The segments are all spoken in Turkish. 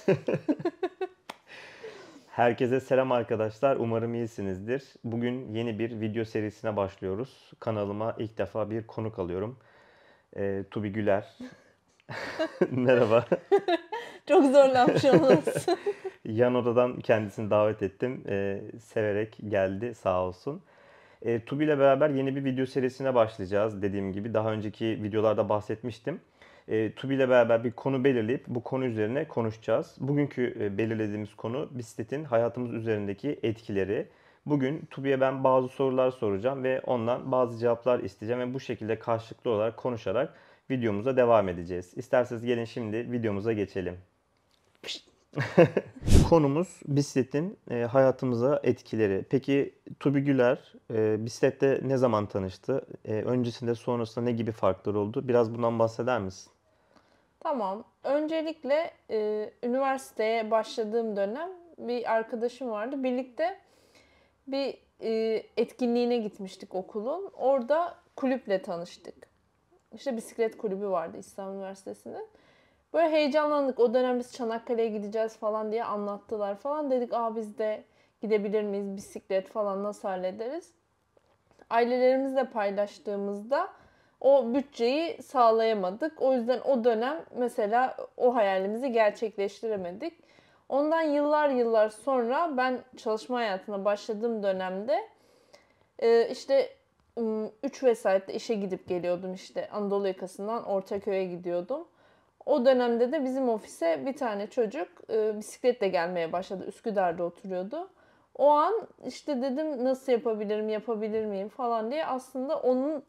Herkese selam arkadaşlar. Umarım iyisinizdir. Bugün yeni bir video serisine başlıyoruz. Kanalıma ilk defa bir konuk alıyorum. Tubi Güler. Merhaba. Çok zorlanmış olmalısın. Yan odadan kendisini davet ettim. Severek geldi sağ olsun. Tubi ile beraber yeni bir video serisine başlayacağız. Dediğim gibi daha önceki videolarda bahsetmiştim. Tubi ile beraber bir konu belirleyip bu konu üzerine konuşacağız. Bugünkü belirlediğimiz konu bisikletin hayatımız üzerindeki etkileri. Bugün Tubi'ye ben bazı sorular soracağım ve ondan bazı cevaplar isteyeceğim ve bu şekilde karşılıklı olarak konuşarak videomuza devam edeceğiz. İsterseniz gelin şimdi videomuza geçelim. Konumuz bisikletin hayatımıza etkileri. Peki Tubi Güler bisiklette ne zaman tanıştı? Öncesinde sonrasında ne gibi farklar oldu? Biraz bundan bahseder misin? Tamam. Öncelikle üniversiteye başladığım dönem bir arkadaşım vardı. Birlikte bir etkinliğine gitmiştik okulun. Orada kulüple tanıştık. İşte bisiklet kulübü vardı İstanbul Üniversitesi'nde. Böyle heyecanlandık. O dönem biz Çanakkale'ye gideceğiz falan diye anlattılar falan. Dedik biz de gidebilir miyiz? Bisiklet falan nasıl hallederiz? Ailelerimizle paylaştığımızda o bütçeyi sağlayamadık. O yüzden o dönem mesela o hayalimizi gerçekleştiremedik. Ondan yıllar sonra ben çalışma hayatına başladığım dönemde işte 3 vesayette işe gidip geliyordum işte Anadolu yakasından Ortaköy'e gidiyordum. O dönemde de bizim ofise bir tane çocuk bisikletle gelmeye başladı. Üsküdar'da oturuyordu. O an işte dedim nasıl yapabilir miyim falan diye aslında onun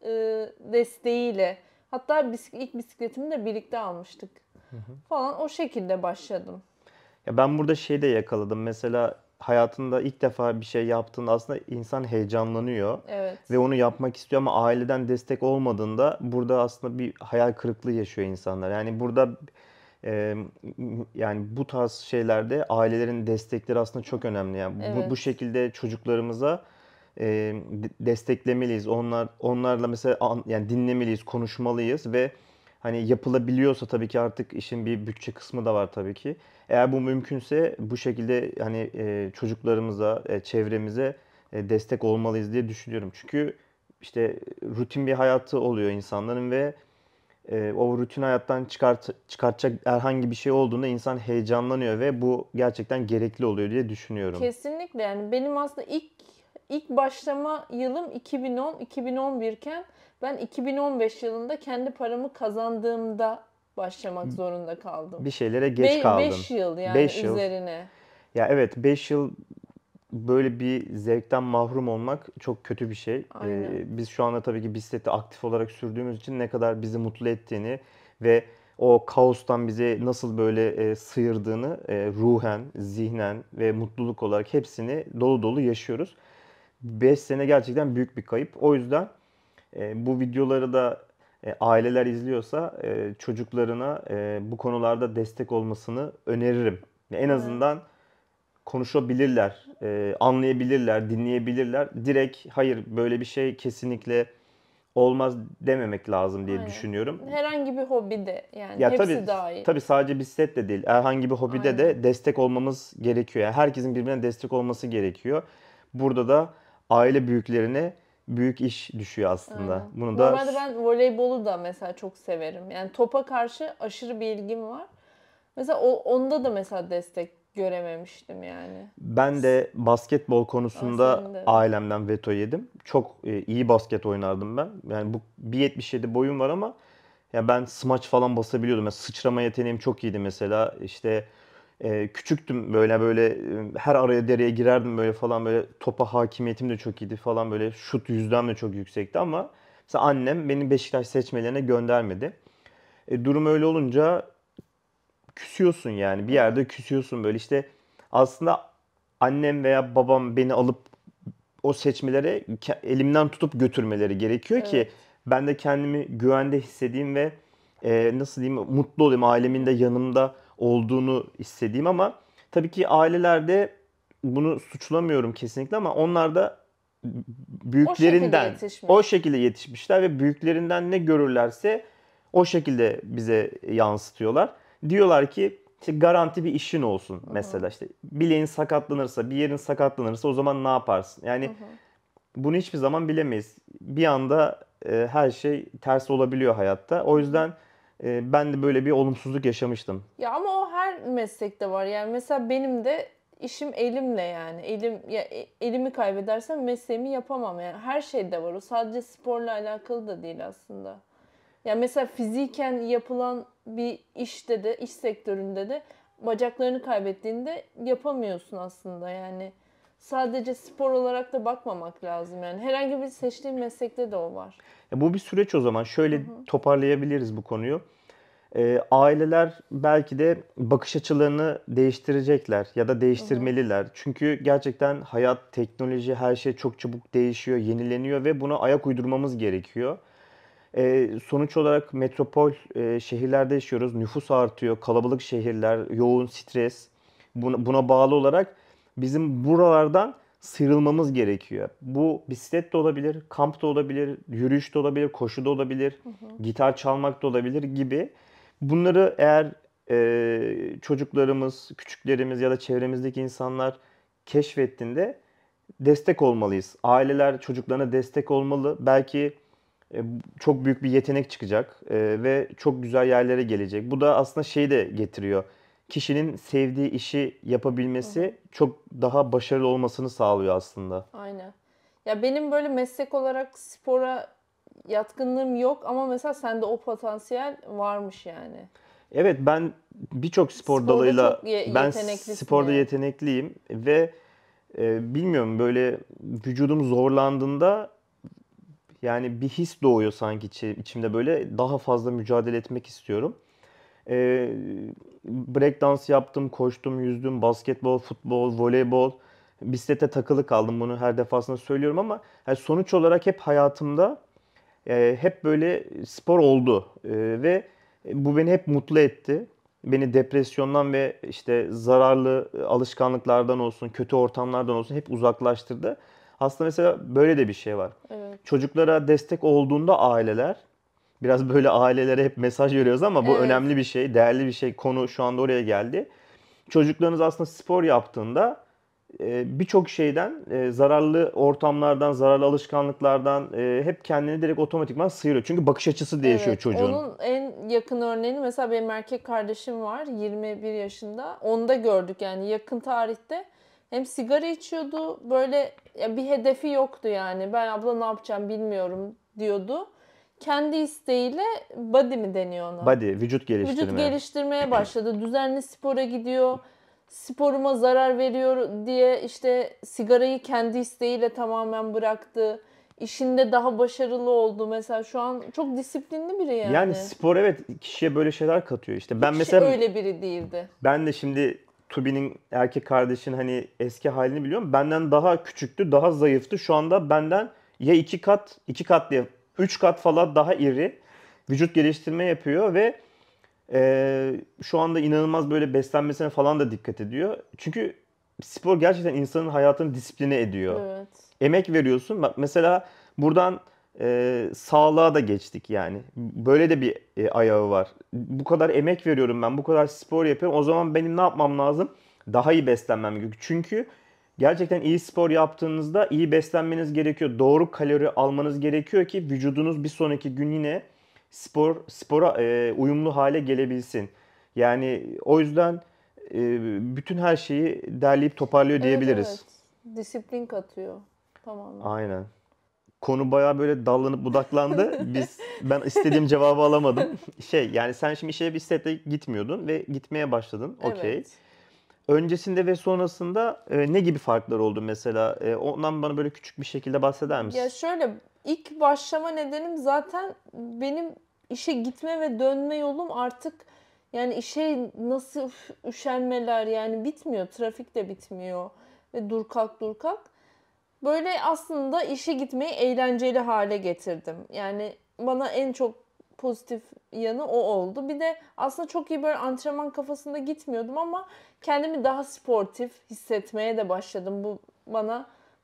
desteğiyle hatta ilk bisikletimi de birlikte almıştık falan o şekilde başladım. Ya ben burada şey de yakaladım. Mesela hayatında ilk defa bir şey yaptığında aslında insan heyecanlanıyor ve Evet. onu yapmak istiyor ama aileden destek olmadığında burada aslında bir hayal kırıklığı yaşıyor insanlar. Yani burada e, yani bu tarz şeylerde ailelerin destekleri aslında çok önemli. Yani bu Evet. şekilde çocuklarımıza desteklemeliyiz. Onlarla mesela yani dinlemeliyiz, konuşmalıyız ve hani yapılabiliyorsa tabii ki artık işin bir bütçe kısmı da var tabii ki. Eğer bu mümkünse bu şekilde hani çocuklarımıza, çevremize destek olmalıyız diye düşünüyorum. Çünkü işte rutin bir hayatı oluyor insanların ve o rutin hayattan çıkartacak herhangi bir şey olduğunda insan heyecanlanıyor ve bu gerçekten gerekli oluyor diye düşünüyorum. Kesinlikle yani benim aslında ilk başlama yılım 2010-2011 iken ben 2015 yılında kendi paramı kazandığımda başlamak zorunda kaldım. Bir şeylere geç kaldın. 5 yıl yani 5 yıl. üzerine. Ya evet, 5 yıl böyle bir zevkten mahrum olmak çok kötü bir şey. Aynen. Biz şu anda tabii ki bisikleti aktif olarak sürdüğümüz için ne kadar bizi mutlu ettiğini ve o kaostan bizi nasıl böyle sıyırdığını ruhen, zihnen ve mutluluk olarak hepsini dolu dolu yaşıyoruz. 5 sene gerçekten büyük bir kayıp. O yüzden bu videoları da aileler izliyorsa çocuklarına bu konularda destek olmasını öneririm. En Aynen. azından konuşabilirler, anlayabilirler, dinleyebilirler. Direkt hayır böyle bir şey kesinlikle olmaz dememek lazım diye Aynen. düşünüyorum. Herhangi bir hobi de yani Ya tabii hepsi dahil. tabii sadece bisiklet de değil. Herhangi bir hobide Aynen. de destek olmamız gerekiyor. Yani herkesin birbirine destek olması gerekiyor. Burada da aile büyüklerine büyük iş düşüyor aslında. Aynen. Bunu da Normalde ben voleybolu da mesela çok severim. Yani topa karşı aşırı bir ilgim var. Mesela onda da mesela destek görememiştim yani. ben de basketbol konusunda Senin de mi? ailemden veto yedim. Çok iyi basket oynardım ben. Yani bu 1,77 boyum var ama ya ben smaç falan basabiliyordum. Yani sıçrama yeteneğim çok iyiydi mesela. İşte küçüktüm böyle her araya dereye girerdim böyle falan böyle topa hakimiyetim de çok iyiydi falan böyle şut yüzdem de çok yüksekti ama mesela annem beni Beşiktaş seçmelerine göndermedi. Durum öyle olunca küsüyorsun yani bir yerde Evet. küsüyorsun böyle işte aslında annem veya babam beni alıp o seçmelere elimden tutup götürmeleri gerekiyor ki Evet. ben de kendimi güvende hissedeyim ve nasıl diyeyim mutlu olayım ailemin de yanımda olduğunu hissedeyim ama tabii ki ailelerde bunu suçlamıyorum kesinlikle ama onlar da O şekilde büyüklerinden o yetişmiş. şekilde yetişmişler ve büyüklerinden ne görürlerse o şekilde bize yansıtıyorlar. Diyorlar ki İşte garanti bir işin olsun Hı hı. mesela, işte bileğin sakatlanırsa, bir yerin sakatlanırsa o zaman ne yaparsın? Hı Yani hı. bunu hiçbir zaman bilemeyiz. Bir anda her şey ters olabiliyor hayatta. Hı O hı. yüzden ben de böyle bir olumsuzluk yaşamıştım. Ya ama o her meslekte var. Yani mesela benim de işim elimle yani. Elimi kaybedersem mesleğimi yapamam yani. Her şeyde var. O sadece sporla alakalı da değil aslında. Yani mesela fiziken yapılan bir işte de, iş sektöründe de bacaklarını kaybettiğinde yapamıyorsun aslında yani. Sadece spor olarak da bakmamak lazım yani. Herhangi bir seçtiğin meslekte de o var. Bu bir süreç o zaman. Hı Şöyle hı. toparlayabiliriz bu konuyu. Aileler belki de bakış açılarını değiştirecekler ya da Hı hı. değiştirmeliler. Çünkü gerçekten hayat, teknoloji, her şey çok çabuk değişiyor, yenileniyor ve buna ayak uydurmamız gerekiyor. Sonuç olarak metropol şehirlerde yaşıyoruz. Nüfus artıyor, kalabalık şehirler, yoğun stres. Buna bağlı olarak bizim buralardan sıyrılmamız gerekiyor. Bu bisiklet de olabilir, kamp da olabilir, yürüyüş de olabilir, koşu da olabilir, Hı hı. gitar çalmak da olabilir gibi. Bunları eğer çocuklarımız, küçüklerimiz ya da çevremizdeki insanlar keşfettiğinde destek olmalıyız. Aileler çocuklarına destek olmalı. Belki çok büyük bir yetenek çıkacak ve çok güzel yerlere gelecek. Bu da aslında şeyi de getiriyor. Kişinin sevdiği işi Hı hı. yapabilmesi çok daha başarılı olmasını sağlıyor aslında. Aynen. Ya benim böyle meslek olarak spora yatkınlığım yok ama mesela sende o potansiyel varmış yani. Evet, ben birçok spor Sporda dalıyla çok ben yeteneklisin sporda yani. yetenekliyim ve bilmiyorum, böyle vücudum zorlandığında yani bir his doğuyor sanki içimde, böyle daha fazla mücadele etmek istiyorum. Ee, Break dans yaptım, koştum, yüzdüm, basketbol, futbol, voleybol. Bisiklete takılı kaldım, bunu her defasında söylüyorum ama yani sonuç olarak hep hayatımda hep böyle spor oldu. Ve bu beni hep mutlu etti. Beni depresyondan ve işte zararlı alışkanlıklardan olsun, kötü ortamlardan olsun hep uzaklaştırdı. Aslında mesela böyle de bir şey var. Evet. Çocuklara destek olduğunda aileler, biraz böyle ailelere hep mesaj veriyoruz ama bu Evet. önemli bir şey, değerli bir şey. Konu şu anda oraya geldi. Çocuklarınız aslında spor yaptığında birçok şeyden, zararlı ortamlardan, zararlı alışkanlıklardan hep kendini direkt otomatikman sıyırıyor. Çünkü bakış açısı değişiyor Evet. çocuğun. Onun en yakın örneğini mesela benim erkek kardeşim var 21 yaşında. Onda gördük yani yakın tarihte. Hem sigara içiyordu böyle ya bir hedefi yoktu yani. Ben abla ne yapacağım bilmiyorum diyordu. Kendi isteğiyle body mi deniyor ona? Body, vücut Vücut geliştirme. geliştirmeye başladı. Düzenli spora gidiyor. Sporuma zarar veriyor diye işte sigarayı kendi isteğiyle tamamen bıraktı. İşinde daha başarılı oldu. Mesela şu an çok disiplinli biri Yani yani. spor, evet, kişiye böyle şeyler katıyor. İşte ben Hiç mesela, öyle biri değildi. ben de şimdi Tubi'nin erkek kardeşinin hani eski halini biliyorum. Benden daha küçüktü, daha zayıftı. Şu anda benden ya iki kat, iki kat diye, üç kat falan daha iri vücut geliştirme yapıyor ve şu anda inanılmaz böyle beslenmesine falan da dikkat ediyor. Çünkü spor gerçekten insanın hayatını disipline ediyor. Evet. Emek veriyorsun. Bak mesela buradan sağlığa da geçtik yani. Böyle de bir ayağı var. Bu kadar emek veriyorum ben, bu kadar spor yapıyorum. O zaman benim ne yapmam lazım? Daha iyi beslenmem gerekiyor. Çünkü gerçekten iyi spor yaptığınızda iyi beslenmeniz gerekiyor. Doğru kalori almanız gerekiyor ki vücudunuz bir sonraki gün yine spora uyumlu hale gelebilsin. Yani o yüzden bütün her şeyi derleyip toparlıyor Evet, diyebiliriz. evet. Disiplin katıyor. Tamamen. Aynen. Konu bayağı böyle dallanıp budaklandı. Ben istediğim cevabı alamadım. Yani sen şimdi işe bisikletle gitmiyordun ve gitmeye başladın. Okey. Evet. Öncesinde ve sonrasında ne gibi farklar oldu mesela? Ondan bana böyle küçük bir şekilde bahseder Ya misin? şöyle ilk başlama nedenim zaten benim işe gitme ve dönme yolum artık yani işe nasıl üşenmeler yani bitmiyor. Trafik de bitmiyor ve dur kalk dur kalk. Böyle aslında işe gitmeyi eğlenceli hale getirdim. Yani bana en çok pozitif yanı o oldu. Bir de aslında çok iyi böyle antrenman kafasında gitmiyordum ama kendimi daha sportif hissetmeye de başladım. Bu bana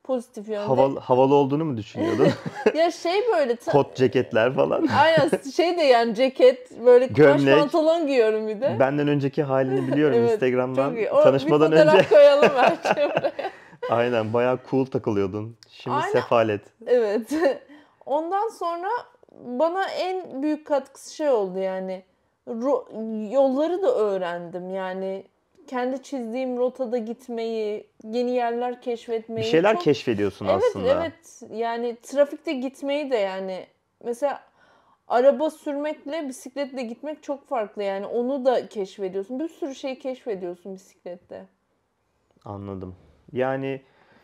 pozitif yönde. Havalı olduğunu mu düşünüyordun? Ya şey böyle Kot ceketler falan. aynen şey de yani ceket böyle kumaş Gömlek. pantolon giyiyorum bir de. Benden önceki halini biliyorum Evet, Instagram'dan. çok iyi. Tanışmadan bir fotoğraf önce. koyalım bence buraya. Aynen bayağı cool takılıyordun. Şimdi Aynen. sefalet. Evet. Ondan sonra bana en büyük katkısı şey oldu yani. Yolları da öğrendim yani. Kendi çizdiğim rotada gitmeyi, yeni yerler Bir keşfetmeyi şeyler çok. keşfediyorsun Evet, aslında. evet. Yani trafikte gitmeyi de yani. Mesela araba sürmekle bisikletle gitmek çok farklı yani. Onu da keşfediyorsun. Bir sürü şeyi keşfediyorsun bisiklette. Anladım. Yani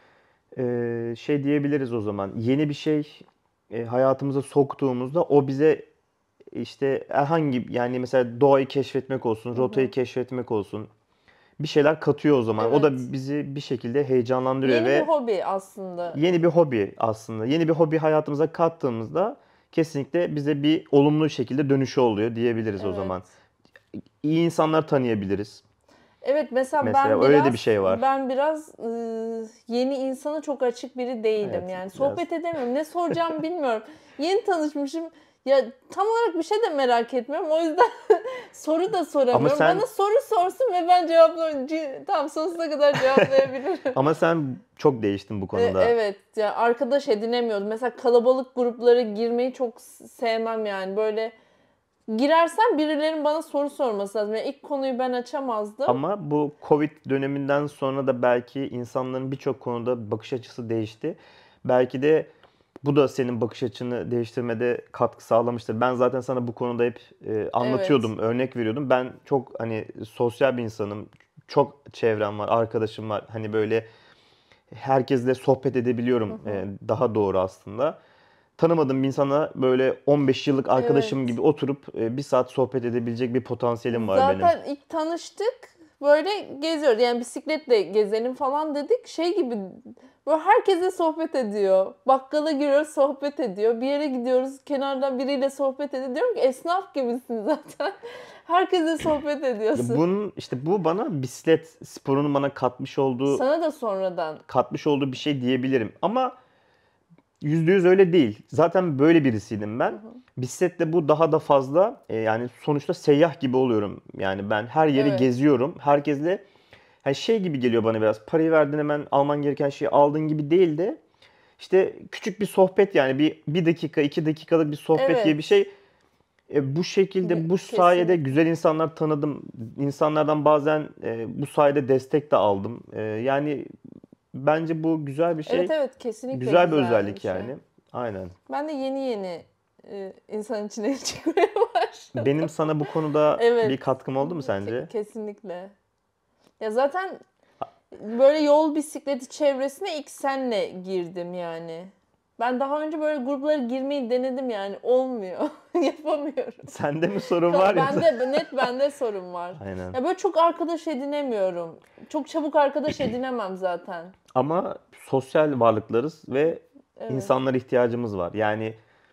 şey diyebiliriz o zaman. Yeni bir şey hayatımıza soktuğumuzda o bize işte herhangi yani mesela doğayı keşfetmek olsun, Hı rotayı hı. keşfetmek olsun. Bir şeyler katıyor o zaman. O Evet. da bizi bir şekilde heyecanlandırıyor Yeni bir ve hobi aslında. yeni bir hobi aslında. Yeni bir hobi hayatımıza kattığımızda kesinlikle bize bir olumlu şekilde dönüşü oluyor diyebiliriz o zaman. Evet. İyi insanlar tanıyabiliriz. Evet mesela Mesela öyle de bir şey var. ben biraz yeni insana çok açık biri değilim. Evet, Yani biraz. sohbet edemiyorum. Ne soracağımı bilmiyorum. Yeni tanışmışım. Ya tam olarak bir şey de merak etmiyorum. O yüzden soru da Ama soramıyorum. sen Bana soru sorsun ve ben cevaplarım. Tam sonsuza kadar cevaplayabilirim. ama sen çok değiştin bu konuda. Evet ya arkadaş edinemiyoruz. Mesela kalabalık gruplara girmeyi çok sevmem yani. Böyle girersem birilerinin bana soru sorması lazım. Yani ilk konuyu ben açamazdım. Ama bu Covid döneminden sonra da belki insanların birçok konuda bakış açısı değişti. Belki de bu da senin bakış açını değiştirmede katkı sağlamıştır. Ben zaten sana bu konuda hep Evet. anlatıyordum, örnek veriyordum. Ben çok hani sosyal bir insanım. Çok çevrem var, arkadaşım var. Hani böyle herkesle sohbet Hı edebiliyorum. hı. Daha doğru aslında. Tanımadığım bir insana böyle 15 yıllık arkadaşım Evet. gibi oturup bir saat sohbet edebilecek bir potansiyelim var benim. Zaten ilk tanıştık. Böyle geziyoruz. Yani bisikletle gezelim falan dedik. Şey gibi böyle herkese sohbet ediyor. Bakkala giriyoruz sohbet ediyor. Bir yere gidiyoruz kenardan biriyle sohbet ediyor. Diyorum ki esnaf gibisin zaten. Herkese sohbet Ya ediyorsun. bunun işte bu bana bisiklet sporunun bana Sana da sonradan. katmış olduğu bir şey diyebilirim. Ama %100 öyle değil. Zaten böyle birisiydim Hı ben. hı. Bisikletle bu daha da fazla yani sonuçta seyyah gibi oluyorum. Yani ben her yeri Evet. geziyorum. Herkesle hani şey gibi geliyor bana biraz. Parayı verdin hemen alman gereken şeyi aldığın gibi değil de işte küçük bir sohbet yani bir dakika 2 dakikalık bir sohbet gibi bir Evet. şey. Bu şekilde bu sayede Kesinlikle. güzel insanlar tanıdım. İnsanlardan bazen bu sayede destek de aldım. Yani bence bu güzel bir Evet, şey. evet, kesinlikle Güzel bir güzel bir özellik şey. yani. Aynen. Ben de yeni yeni insan içine çıkmaya Benim başladım. sana bu konuda bir Evet. katkım oldu mu sence? Kesinlikle. Ya zaten böyle yol bisikleti çevresine ilk senle girdim yani. Ben daha önce böyle gruplara girmeyi denedim yani olmuyor. Yapamıyorum. Sende mi sorun var yoksa? Bende sorun var. Aynen. Ya böyle çok arkadaş edinemiyorum. Çok çabuk arkadaş edinemem zaten. Ama sosyal varlıklarız ve Evet. insanlara ihtiyacımız var. Yani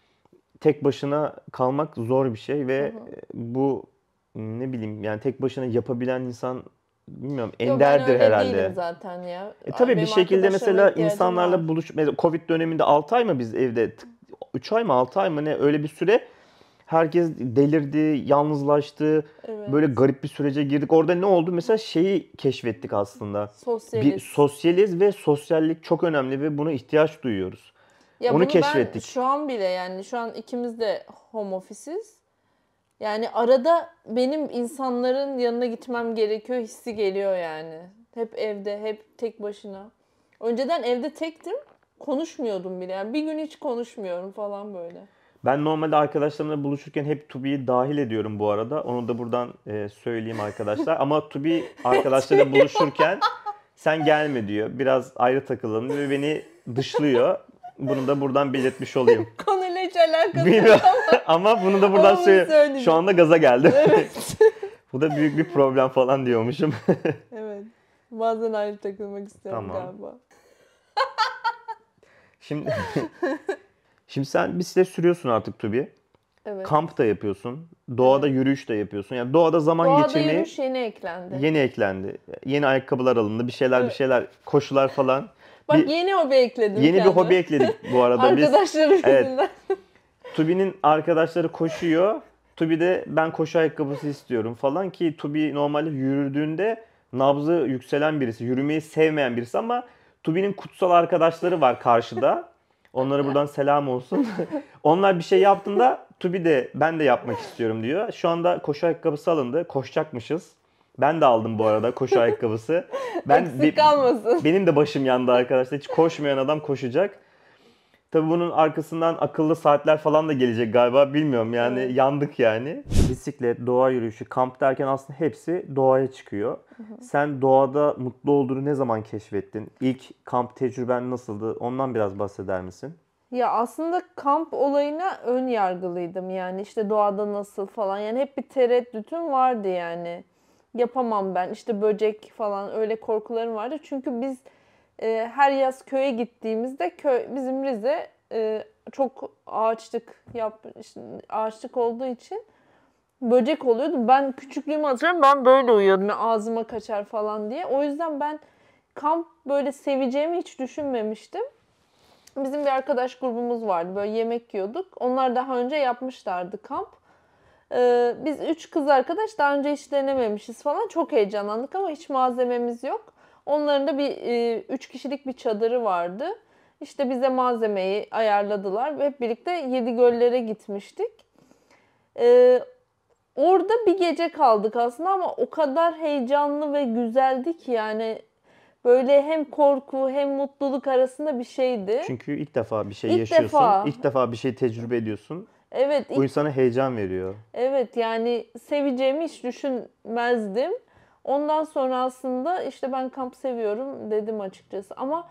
tek başına kalmak zor bir şey Hı ve hı. bu ne bileyim yani tek başına yapabilen insan bilmiyorum Yo ben enderdir öyle değilim herhalde. zaten ya. Tabii bir Benim şekilde arkadaşlarıma mesela ihtiyacım var. insanlarla mesela Covid döneminde 6 ay mı biz evde 3 ay mı 6 ay mı ne öyle bir süre herkes delirdi, yalnızlaştı. Böyle Evet. garip bir sürece girdik. Orada ne oldu? Mesela şeyi keşfettik aslında. Bir Sosyaliz. sosyaliz ve sosyallik çok önemli ve buna ihtiyaç duyuyoruz. Ya Onu bunu ben keşfettik. şu an bile yani şu an ikimiz de home office'iz. Yani arada benim insanların yanına gitmem gerekiyor hissi geliyor yani. Hep evde, hep tek başına. Önceden evde tektim, konuşmuyordum bile. Yani bir gün hiç konuşmuyorum falan böyle. Ben normalde arkadaşlarımla buluşurken hep Tubi'yi dahil ediyorum bu arada. Onu da buradan söyleyeyim arkadaşlar. Ama Tubi arkadaşlarıyla buluşurken sen gelme diyor. Biraz ayrı takılalım diyor ve beni dışlıyor. Bunu da buradan belirtmiş olayım. Konuyla hiç alakası yok Bilmiyorum ama bunu da buradan ama bunu söyleyeyim. Şu söyleyeceğim. anda gaza geldim. Evet. Bu da büyük bir problem falan diyormuşum. Evet. Bazen ayrı takılmak istiyorum Tamam. galiba. Şimdi şimdi sen bisiklet sürüyorsun artık Tubi. Evet. Kamp da yapıyorsun. Doğada Evet. yürüyüş de yapıyorsun. Yani doğada zaman Doğada geçirmeyi yürüyüş yeni eklendi. yeni eklendi. Yeni ayakkabılar alındı. Bir şeyler Evet. koşular falan. Bak yeni hobi ekledim Yeni bir kendime. hobi ekledik bu arada. Arkadaşlarım Evet. yüzünden. Tubi'nin arkadaşları koşuyor. Tubi de ben koşu ayakkabısı istiyorum falan ki Tubi normalde yürüdüğünde nabzı yükselen birisi, yürümeyi sevmeyen birisi ama Tubi'nin kutsal arkadaşları var karşıda. Onlara buradan selam olsun. Onlar bir şey yaptığında Tubi de ben de yapmak istiyorum diyor. Şu anda koşu ayakkabısı alındı. Koşacakmışız. Ben de aldım bu arada koşu ayakkabısı. Eksik kalmasın. Benim de başım yandı arkadaşlar. Hiç koşmayan adam koşacak. Tabii bunun arkasından akıllı saatler falan da gelecek galiba. Bilmiyorum yani Evet. yandık yani. Bisiklet, doğa yürüyüşü, kamp derken aslında hepsi doğaya çıkıyor. Sen doğada mutlu olduğunu ne zaman keşfettin? İlk kamp tecrüben nasıldı? Ondan biraz bahseder misin? Ya aslında kamp olayına ön yargılıydım yani işte doğada nasıl falan yani hep bir tereddütüm vardı yani. Yapamam ben işte böcek falan öyle korkularım vardı. Çünkü biz her yaz köye gittiğimizde bizim Rize çok ağaçlık olduğu için böcek oluyordu. Ben küçüklüğümü hatırlıyorum ben böyle uyuyordum yani ağzıma kaçar falan diye. O yüzden ben kamp böyle seveceğimi hiç düşünmemiştim. Bizim bir arkadaş grubumuz vardı. Böyle yemek yiyorduk. Onlar daha önce yapmışlardı kamp. Biz 3 kız arkadaş daha önce hiç denememişiz falan. Çok heyecanlandık ama hiç malzememiz yok. Onların da bir 3 kişilik bir çadırı vardı. İşte bize malzemeyi ayarladılar ve hep birlikte Yedigöller'e gitmiştik. Ee, Orada bir gece kaldık aslında ama o kadar heyecanlı ve güzeldi ki yani böyle hem korku hem mutluluk arasında bir şeydi. Çünkü ilk defa bir şey İlk yaşıyorsun. defa. İlk defa bir şey tecrübe ediyorsun. Evet, Bu insana heyecan veriyor. evet yani seveceğimi hiç düşünmezdim. Ondan sonra aslında işte ben kamp seviyorum dedim açıkçası. Ama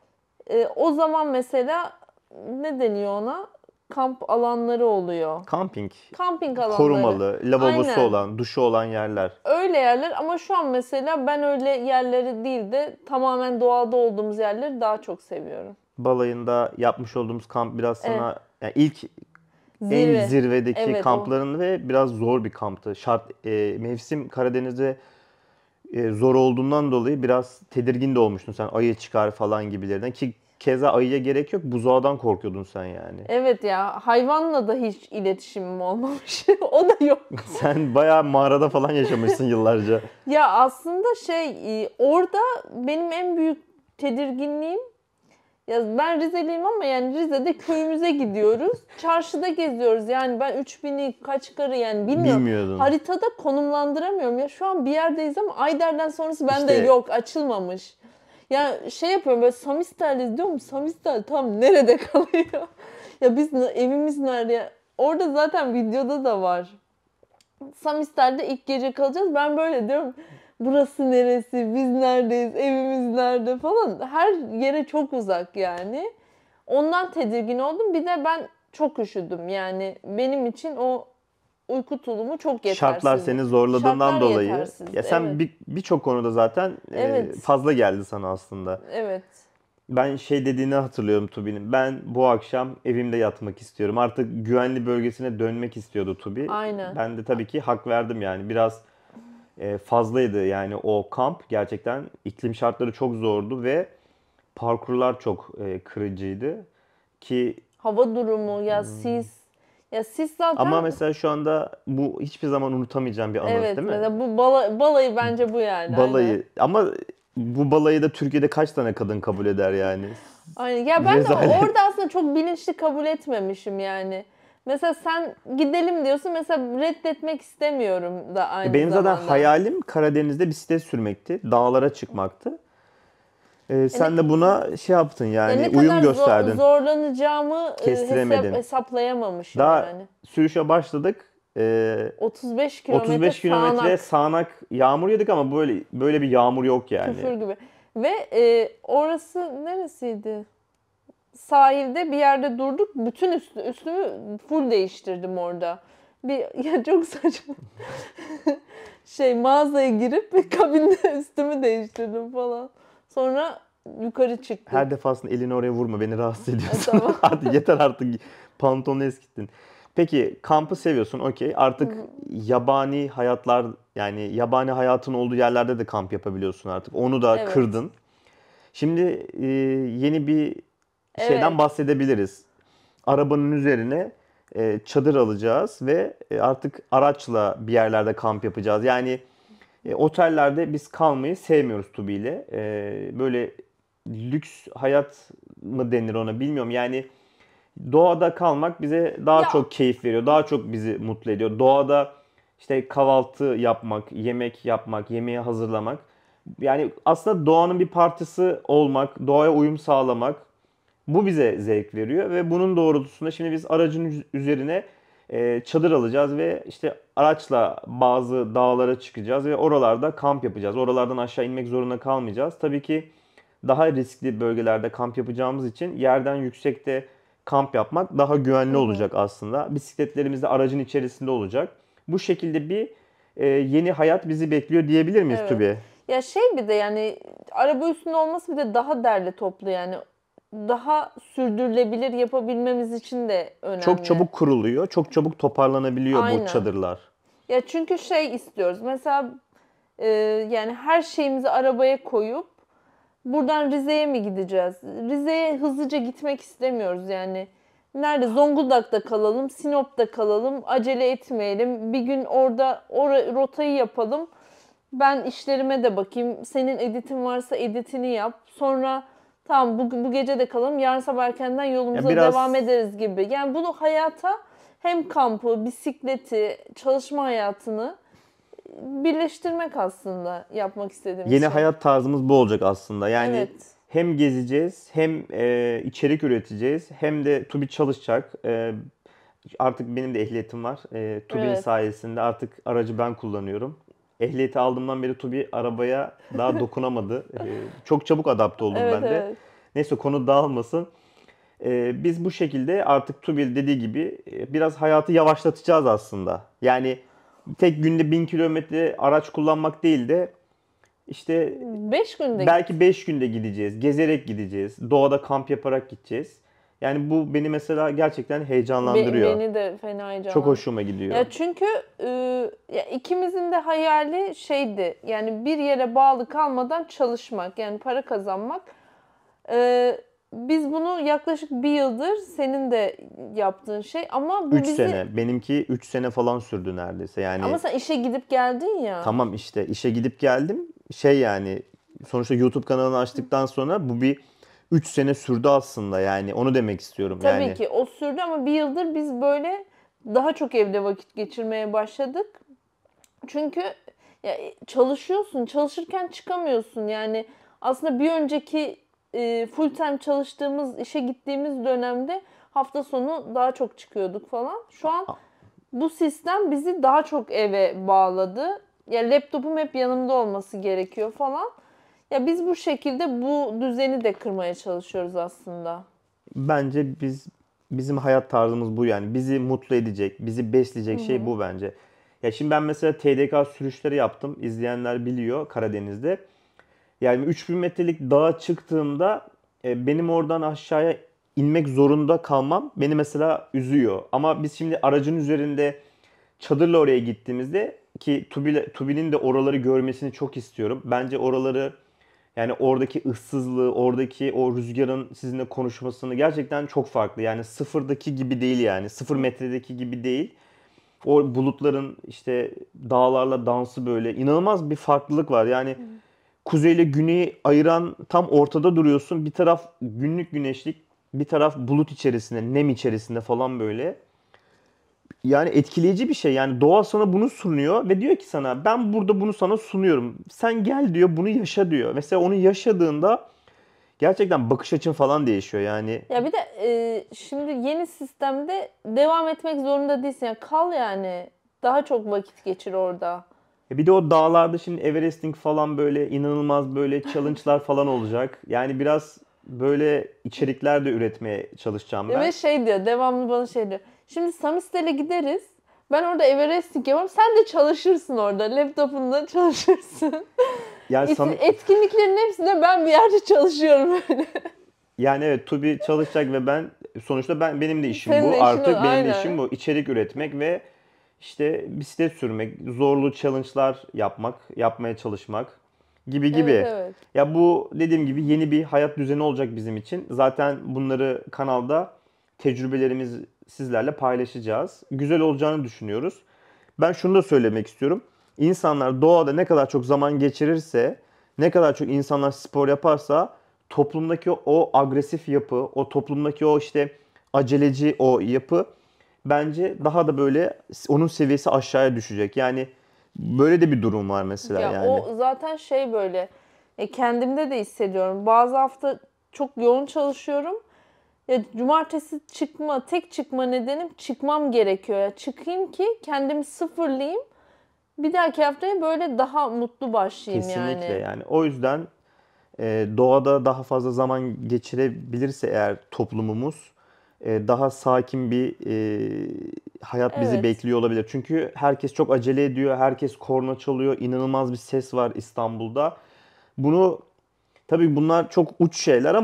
o zaman mesela ne deniyor ona? Kamp alanları oluyor. Kamping, Kamping alanları. korumalı, lavabosu Aynen. olan, duşu olan yerler. Öyle yerler ama şu an mesela ben öyle yerleri değil de tamamen doğada olduğumuz yerleri daha çok seviyorum. Balayında yapmış olduğumuz kamp biraz Evet. sana yani ilk en Zirve. zirvedeki Evet, o. kampların ve biraz zor bir kamptı. Mevsim Karadeniz'de zor olduğundan dolayı biraz tedirgin de olmuştun sen ayı çıkar falan gibilerinden ki keza ayıya gerek yok buzağdan korkuyordun sen yani. Evet ya hayvanla da hiç iletişimim olmamış. O da yok. Sen bayağı mağarada falan yaşamışsın yıllarca. Ya aslında orada benim en büyük tedirginliğim ya ben Rizeliyim ama yani Rize'de köyümüze gidiyoruz. Çarşıda geziyoruz. Yani ben 3000'i kaç karı yani bilmiyorum. Bilmiyordun. Haritada konumlandıramıyorum. Ya şu an bir yerdeyiz ama Ayder'den sonrası bende İşte- yok. Açılmamış. Ya şey yapıyorum böyle Samistel izliyorum. Samistel tam nerede kalıyor? Ya biz evimiz nerede? Orada zaten videoda da var. Samistel'de ilk gece kalacağız. Ben böyle diyorum. Burası neresi? Biz neredeyiz? Evimiz nerede falan. Her yere çok uzak yani. Ondan tedirgin oldum. Bir de ben çok üşüdüm. Yani benim için o uyku tulumu çok yetersizdi. Şartlar seni zorladığından Şartlar dolayı. yetersizdi, Ya sen evet. birçok konuda zaten Evet. fazla geldi sana aslında. Evet. Ben şey dediğini hatırlıyorum Tubi'nin. Ben bu akşam evimde yatmak istiyorum. Artık güvenli bölgesine dönmek istiyordu Tubi. Aynen. Ben de tabii ki hak verdim yani. Biraz fazlaydı yani o kamp. Gerçekten iklim şartları çok zordu ve parkurlar çok kırıcıydı. Ki Hava durumu ya sis. Ya sis zaten ama mesela şu anda bu hiçbir zaman unutamayacağım bir anı evet değil mi? mesela bu balayı bence bu yani. Balayı. Ama bu balayı da Türkiye'de kaç tane kadın kabul eder yani? Aynen. Ya ben de Rezalet. orada aslında çok bilinçli kabul etmemişim yani. Mesela sen gidelim diyorsun. Mesela reddetmek istemiyorum da aynı Benim zaten zamanda. hayalim Karadeniz'de bisiklet sürmekti. Dağlara çıkmaktı. Sen de buna şey yaptın yani ne uyum kadar gösterdin. zorlanacağımı Kestiremedin. hesaplayamamışım Daha yani. sürüşe başladık. 35 kilometre 35 kilometre sağanak, sağanak yağmur yedik ama böyle bir yağmur yok yani. küfür gibi. Ve orası neresiydi? Sahilde bir yerde durduk. Bütün üstümü full değiştirdim orada. Ya çok saçma. Mağazaya girip kabinde üstümü değiştirdim falan. Sonra yukarı çıktık. Her defasında elini oraya vurma beni rahatsız ediyorsun. Tamam. Artık yeter artık pantolonu eskittin. Peki kampı seviyorsun okey. Artık yabani hayatlar yani yabani hayatın olduğu yerlerde de kamp yapabiliyorsun artık. Onu da Evet. kırdın. Şimdi yeni bir şeyden Evet. bahsedebiliriz. Arabanın üzerine çadır alacağız ve artık araçla bir yerlerde kamp yapacağız. Yani otellerde biz kalmayı sevmiyoruz Tubi ile. Böyle lüks hayat mı denir ona bilmiyorum. Yani doğada kalmak bize daha Ya çok keyif veriyor. Daha çok bizi mutlu ediyor. Doğada işte kahvaltı yapmak, yemek yapmak, yemeği hazırlamak. Yani aslında doğanın bir parçası olmak, doğaya uyum sağlamak bu bize zevk veriyor ve bunun doğrultusunda şimdi biz aracın üzerine çadır alacağız ve işte araçla bazı dağlara çıkacağız ve oralarda kamp yapacağız. Oralardan aşağı inmek zorunda kalmayacağız. Tabii ki daha riskli bölgelerde kamp yapacağımız için yerden yüksekte kamp yapmak daha güvenli hı hı. olacak aslında. Bisikletlerimiz de aracın içerisinde olacak. Bu şekilde bir yeni hayat bizi bekliyor diyebilir miyiz Evet. Tübe? Ya şey bir de yani araba üstünde olması bir de daha derli toplu yani daha sürdürülebilir yapabilmemiz için de Çok önemli. çabuk kuruluyor, çok çabuk toparlanabiliyor bu Aynen. çadırlar. Ya çünkü şey istiyoruz. Mesela yani her şeyimizi arabaya koyup buradan Rize'ye mi gideceğiz? Rize'ye hızlıca gitmek istemiyoruz yani. Nerede? Zonguldak'ta kalalım, Sinop'ta kalalım, acele etmeyelim. Bir gün orada rotayı yapalım. Ben işlerime de bakayım. Senin editin varsa editini yap. Sonra tamam bu gece de kalalım. Yarın sabah erkenden Ya yolumuza devam biraz ederiz gibi. Yani bunu hayata hem kampı, bisikleti, çalışma hayatını birleştirmek aslında yapmak istediğimiz yeni şey. hayat tarzımız bu olacak aslında. Yani Evet. hem gezeceğiz, hem içerik üreteceğiz, hem de TÜBİ çalışacak. Artık benim de ehliyetim var. TÜBİ'nin Evet. sayesinde artık aracı ben kullanıyorum. Ehliyeti aldığımdan beri TÜBİ arabaya daha dokunamadı. Çok çabuk adapte oldum Evet, ben de. evet. Neyse konu dağılmasın. Biz bu şekilde artık TÜBİ dediği gibi biraz hayatı yavaşlatacağız aslında. Yani tek günde 1.000 kilometre araç kullanmak değil de işte 5 günde belki git. 5 günde gideceğiz, gezerek gideceğiz, doğada kamp yaparak gideceğiz. Yani bu beni mesela gerçekten heyecanlandırıyor. Beni de fena Çok heyecanlandı. hoşuma gidiyor. Ya çünkü e, ya ikimizin de hayali şeydi. Yani bir yere bağlı kalmadan çalışmak. Yani para kazanmak. Biz bunu yaklaşık bir yıldır senin de yaptığın şey ama bu 3 bizi sene, benimki 3 sene falan sürdü neredeyse. ama Yani sen işe gidip geldin ya. tamam işte işe gidip geldim. Şey yani sonuçta YouTube kanalını açtıktan sonra bu bir 3 sene sürdü aslında yani onu demek istiyorum Tabii yani. ki o sürdü ama bir yıldır biz böyle daha çok evde vakit geçirmeye başladık. Çünkü ya çalışıyorsun, çalışırken çıkamıyorsun. Yani aslında bir önceki full time çalıştığımız, işe gittiğimiz dönemde hafta sonu daha çok çıkıyorduk falan. Şu an bu sistem bizi daha çok eve bağladı. Ya laptopum hep yanımda olması gerekiyor falan. Ya biz bu şekilde bu düzeni de kırmaya çalışıyoruz aslında. Bence bizim hayat tarzımız bu yani. Bizi mutlu edecek, bizi Hı besleyecek şey hı. bu bence. Ya şimdi ben mesela TDK sürüşleri yaptım. İzleyenler biliyor Karadeniz'de. Yani 3000 metrelik dağa çıktığımda benim oradan aşağıya inmek zorunda kalmam beni mesela üzüyor. Ama biz şimdi aracın üzerinde çadırla oraya gittiğimizde ki Tubi'nin de oraları görmesini çok istiyorum. Bence oraları yani oradaki ıssızlığı, oradaki o rüzgarın sizinle konuşmasını gerçekten çok farklı. Yani sıfırdaki gibi değil yani. 0 metredeki gibi değil. O bulutların işte dağlarla dansı böyle inanılmaz bir farklılık var. Yani kuzeyle güneyi ayıran tam ortada duruyorsun. Bir taraf günlük güneşlik, bir taraf bulut içerisinde, nem içerisinde falan böyle. Yani etkileyici bir şey. Yani doğa sana bunu sunuyor ve diyor ki sana ben burada bunu sana sunuyorum. Sen gel diyor, bunu yaşa diyor. Mesela onu yaşadığında gerçekten bakış açın falan değişiyor. Yani Ya bir de şimdi yeni sistemde devam etmek zorunda değilsin. Yani kal yani. Daha çok vakit geçir orada. bir de o dağlarda şimdi Everesting falan böyle inanılmaz böyle challenge'lar falan olacak. Yani biraz böyle içerikler de üretmeye çalışacağım Ve ben. şey diyor, devamlı bana şey diyor. Şimdi Samistel'e gideriz. Ben orada Everesting yaparım. Sen de çalışırsın orada. Laptopunda çalışırsın. Yani Etkinliklerin hepsinde ben bir yerde çalışıyorum böyle. yani evet Tubi çalışacak ve ben sonuçta benim de işim Senin de bu. işin o. Artık benim de işim Aynen. bu. İçerik üretmek ve işte bisiklet sürmek, zorlu challenge'lar yapmak, yapmaya çalışmak. gibi Evet, gibi. evet. Ya bu dediğim gibi yeni bir hayat düzeni olacak bizim için. Zaten bunları kanalda tecrübelerimiz sizlerle paylaşacağız. Güzel olacağını düşünüyoruz. Ben şunu da söylemek istiyorum. İnsanlar doğada ne kadar çok zaman geçirirse, ne kadar çok insanlar spor yaparsa toplumdaki o agresif yapı, o toplumdaki o işte aceleci o yapı bence daha da böyle onun seviyesi aşağıya düşecek. Yani böyle de bir durum var mesela Ya yani. o zaten şey böyle kendimde de hissediyorum. Bazı hafta çok yoğun çalışıyorum. Ya cumartesi tek çıkma nedenim çıkmam gerekiyor. Ya çıkayım ki kendimi sıfırlayayım. Bir dahaki haftaya böyle daha mutlu başlayayım Kesinlikle yani. yani. O yüzden doğada daha fazla zaman geçirebilirse eğer toplumumuz daha sakin bir hayat bizi Evet. bekliyor olabilir. Çünkü herkes çok acele ediyor, herkes korna çalıyor, inanılmaz bir ses var İstanbul'da. Bunu tabii bunlar çok uç şeyler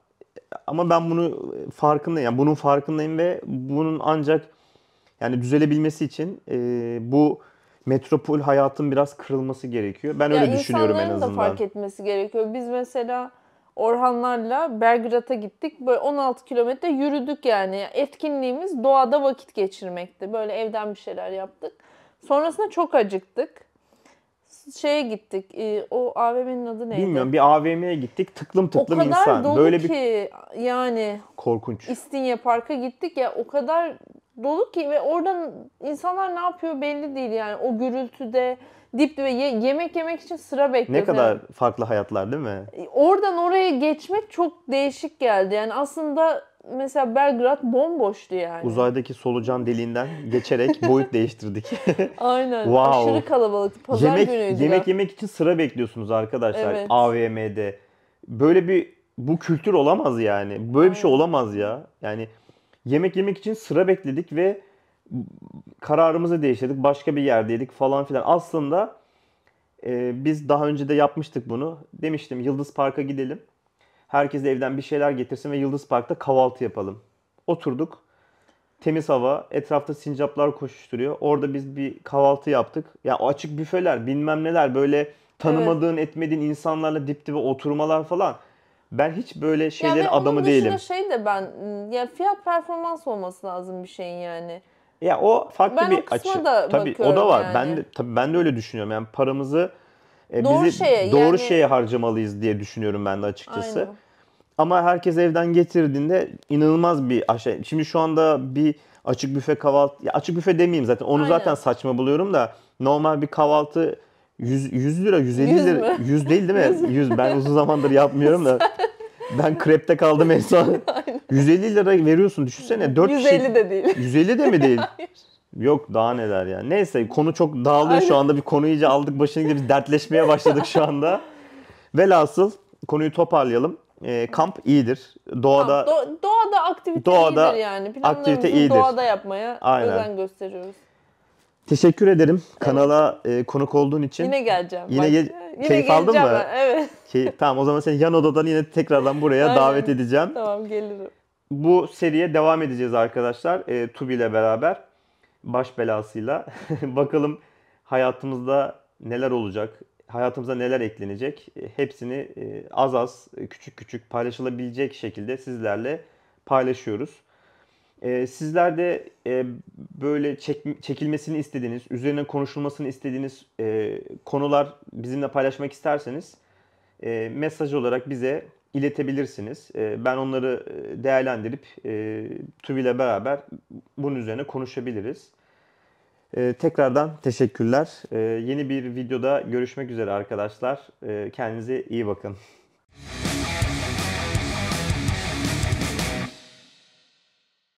ama ben bunu farkındayım. Yani bunun farkındayım ve bunun ancak yani düzelebilmesi için bu metropol hayatın biraz kırılması gerekiyor. Ben Ya öyle düşünüyorum en insanların da azından. fark etmesi gerekiyor. Biz mesela Orhanlarla Belgrad'a gittik. Böyle 16 kilometre yürüdük yani. Etkinliğimiz doğada vakit geçirmekti. Böyle evden bir şeyler yaptık. Sonrasında çok acıktık. Şeye gittik. O AVM'nin adı neydi? Bilmiyorum, bir AVM'ye gittik, tıklım O tıklım kadar insan. dolu Böyle bir ki yani korkunç. İstinye Park'a gittik ya, o kadar dolu ki ve oradan insanlar ne yapıyor belli değil yani, o gürültüde dip dibe yemek yemek için sıra Ne bekliyoruz yani. kadar farklı hayatlar değil mi? Oradan oraya geçmek çok değişik geldi yani, aslında mesela Belgrad bomboştu yani. Uzaydaki solucan deliğinden geçerek boyut değiştirdik. Aynen, aşırı Wow. kalabalıktı, pazar Yemek günüydü yemek ga. yemek için sıra bekliyorsunuz arkadaşlar Evet, AVM'de. Böyle bir bu kültür olamaz yani. Böyle bir şey aynen. olamaz ya. Yani yemek yemek için sıra bekledik ve kararımızı değiştirdik. Başka bir yerdeydik falan filan. Aslında biz daha önce de yapmıştık bunu. Demiştim Yıldız Park'a gidelim. Herkes evden bir şeyler getirsin ve Yıldız Park'ta kahvaltı yapalım. Oturduk. Temiz hava, etrafta sincaplar koşuşturuyor. Orada biz bir kahvaltı yaptık. Ya o açık büfeler, bilmem neler, böyle Evet. tanımadığın, etmediğin insanlarla dip dibe oturmalar falan. Ben hiç böyle Ya şeylerin ve onun adamı dışında değilim. şey de ben, ya fiyat performans olması lazım bir şeyin yani. Ya o farklı Ben o bir açı. kısma da Tabii o da bakıyorum var. Ben yani. de tabii ben de öyle düşünüyorum. Yani paramızı Doğru bizi şeye doğru yani, şeye harcamalıyız diye düşünüyorum ben de açıkçası. aynen. Ama herkes evden getirdiğinde inanılmaz bir aşağı. Şimdi şu anda bir açık büfe kahvaltı, ya açık büfe demeyeyim zaten. Onu zaten Aynen. saçma buluyorum da normal bir kahvaltı 100 lira, 150 100 lira, mü? 100 değil değil 100 mi? mü? 100, ben uzun zamandır yapmıyorum da ben krepte kaldım en son. 150 lira veriyorsun düşünsene 4 kişi 150 de değil. 150 de mi değil? Yok daha neler ya. Neyse konu çok dağılıyor şu Aynen. anda. Bir konu iyice aldık başını gidiyor. Biz dertleşmeye başladık şu anda. Velhasıl konuyu toparlayalım. Kamp iyidir. Kamp, Doğada doğada aktivite iyidir doğada yani. aktivite Planlarımızı iyidir. doğada yapmaya Aynen. özen gösteriyoruz. Teşekkür ederim Evet. kanala konuk olduğun için. Yine geleceğim Yine bak. Yine keyif aldın geleceğim mı? ben. Evet. Tamam o zaman seni yan odadan yine tekrardan buraya davet Aynen. edeceğim. Tamam, gelirim. Bu seriye devam edeceğiz arkadaşlar. Tubi ile beraber. Baş belasıyla. Bakalım hayatımızda neler olacak, hayatımıza neler eklenecek. Hepsini az az, küçük küçük paylaşılabilecek şekilde sizlerle paylaşıyoruz. Sizler de böyle çekilmesini istediğiniz, üzerine konuşulmasını istediğiniz konular bizimle paylaşmak isterseniz mesaj olarak bize iletebilirsiniz. Ben onları değerlendirip TÜV ile beraber bunun üzerine konuşabiliriz. Tekrardan teşekkürler. Yeni bir videoda görüşmek üzere arkadaşlar. Kendinize iyi bakın.